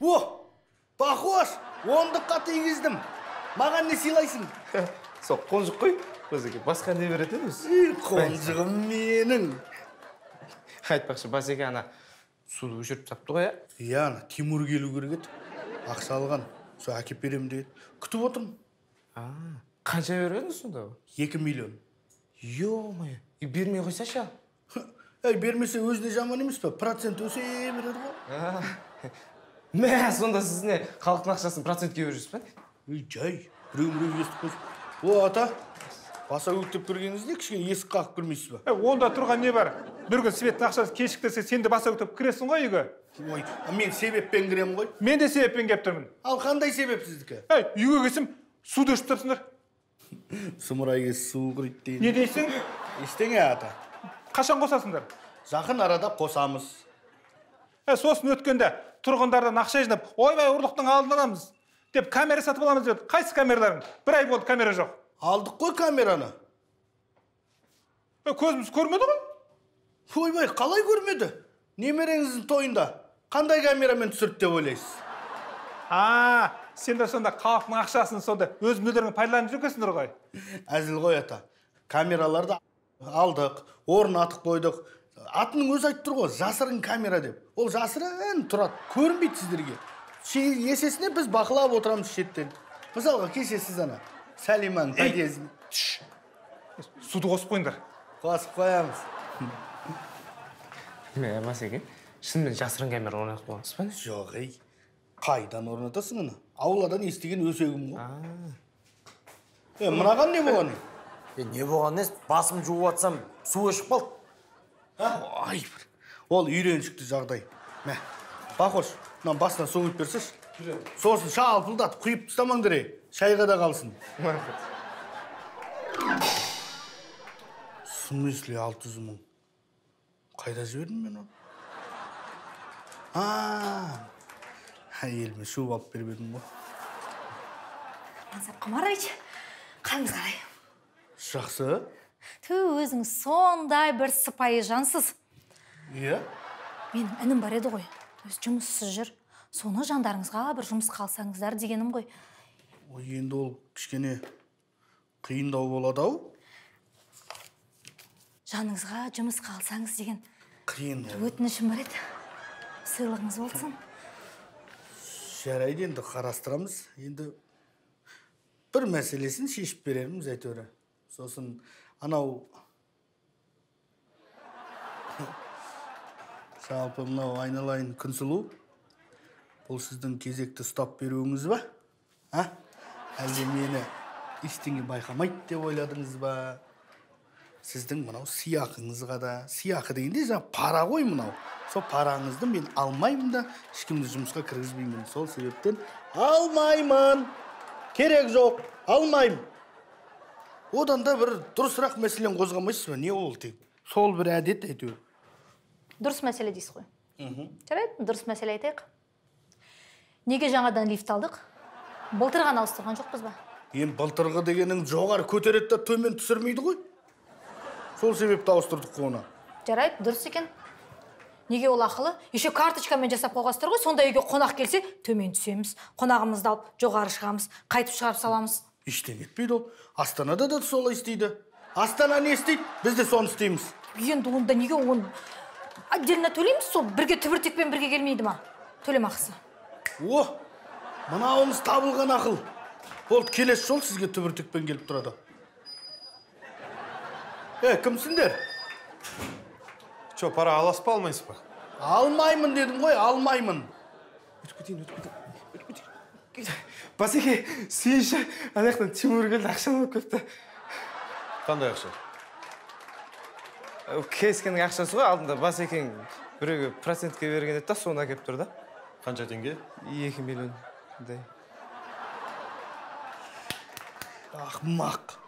Похож, 10-қа тигіздім. Маған не сыйлайсың? Сол қонжық қой, Басеке, басқа не береді өзі? Қонжығым менің. Айтпақшы, Басеке ана суды өшіріп тапты ғой, Иә, Тимур келу керек еді. Ақша алған, сол әкеп беремін дейді. Күтіп отырмын. Қанша береді сонда? 2 миллион. Ё-мое, бермей қойсашы. Бермесе өзіне жаман емес па? Процент өсе береді ғой. Мә, сонда сіз не, халықтың ақшасын процентке бересіз ба? Жай, біреу естіп қойсын. Ата, баса өктеп кіргеніңізде кішкене есік қағып кірмейсіз ба? Онда тұрған не бар? Бір күн Светтің ақшасы кешіктірсе, сен де баса өктеп кіресің ғой үйге? Мен себеппен кірем ғой. Мен де себеппен кеп тұрмын. Ал қандай себеп сіздікі? Үйге келсем, суды ішіп тұрсыңдар. Сұмырай кез су құриды дейді. Не дейсің? Ештеңе ата. Қашан қосасыңдар? Жақын арада қосамыз. Сосын өткенде тұрғындардан ақша жинап, ойбай ұрлықтың алдын аламыз деп камера сатып аламыз деп. Қайсы камераларың? Бір ай болды камера жоқ. Алдық қой камераны. Көзіміз көрмеді ғой? Ойбай, қалай көрмеді? Немереңіздің тойында қандай камерамен түсірді деп ойлайсыз? Сендер сонда халықтың ақшасын сонда өз мүлдеріңе пайдаланып жүргенсіңдер ғой. Әзіл ғой ата. Камераларды алдық, орнатып қойдық. Атының өзі айтып тұр ғой, жасырын камера деп. Ол жасырын тұрады, көрінбейді сіздерге. Есесіне біз бақылап отырамыз шеттен. Мысалға, кешесіз ана, Сәлиманың подъезін. Суды қосып қойыңдар. Қосып қоямыз. Мә, Басеке, шынымен жасырын камера орнатып қойғансыз ба? Жоқ, қайдан орнатасың ана? Ауладан естіген өсегім ғой. Мынаған не болған? Не болған нес? Басым жуып атсам, су өшіп қалды. Ол үйреншікті жағдай. Мә, бақош, мынан басынан су құйып берсеш. Сосын шалпылдатып құйып тастамаңдар, шайға да қалсын. В смысле 600 мың? Қайда жібердім мен оны? Еліме шу алып беріп едім ғой. Мансап Қамарович, қалыңыз қалай? Жақсы. Өзіңіз сондай бір сыпайы жансыз. Иә? Менің інім бар еді ғой, өз жұмыссыз жүр. Соны жандарыңызға бір жұмыс қалсаңыздар дегенім ғой. Енді ол кішкене қиындау болады ау? Жаныңызға жұмыс қалсаңыз деген Қиын. өтінішім бар еді. Сыйлығыңыз болсын. Жарайды, енді қарастырамыз. Енді бір мәселесін шешіп берерміз әйтеуір. Сосын анау жалпы мынау айналайын Күнсұлу, бұл сіздің кезекті ұстап беруіңіз ба? Әлде мені ештеңе байқамайды деп ойладыңыз ба? Сіздің мынау сыйақыңызға да, сыйақы дегенде жаңа пара ғой мынау. Сол параңызды мен алмаймын да, ешкімді жұмысқа кіргізбеймін. Сол себептен алмаймын. Керек жоқ, алмаймын. Одан да бір дұрысырақ мәселен қозғамайсыз ба? Не ол тек? Сол бір әдет әйтеуір. Дұрыс мәселе дейсіз ғой. Жарайды, дұрыс мәселе айтайық. Неге жаңадан лифт алдық? Былтыр ғана ауыстырған жоқпыз ба? Енді былтырғы дегенің жоғары көтереді да төмен түсірмейді ғой. Сол себепті ауыстырдық қой оны. Жарайды, дұрыс екен. Неге ол ақылы? Еще карточкамен жасап қойғансыздар ғой, сонда үйге қонақ келсе, төмен түсеміз, қонағымызды алып, жоғары шығамыз, қайтып шығарып саламыз. Ештеңе етпейді ол. Астанада да солай істейді. Астана не істейді? Біз де соны істейміз. Енді онда неге оны отдельно төлейміз, сол бірге түбіртекпен бірге келмейді ма? Төлем ақысы. Мынауыңыз табылған ақыл. Болды, келесі жол сізге түбіртекпен келіп тұрады. Кімсіңдер? Чо, пара аласыз ба, алмайсыз ба? Алмаймын дедім ғой, алмаймын. Басеке, сүйінші, анаяқтан Тимур келді, ақшаны алып кепті. Қандай ақша? Кескенің ақшасы ғой, алдында Басекең біреуге процентке берген еді, соны әкеп тұр да. Қанша теңге? 2 миллион. Ақмақ.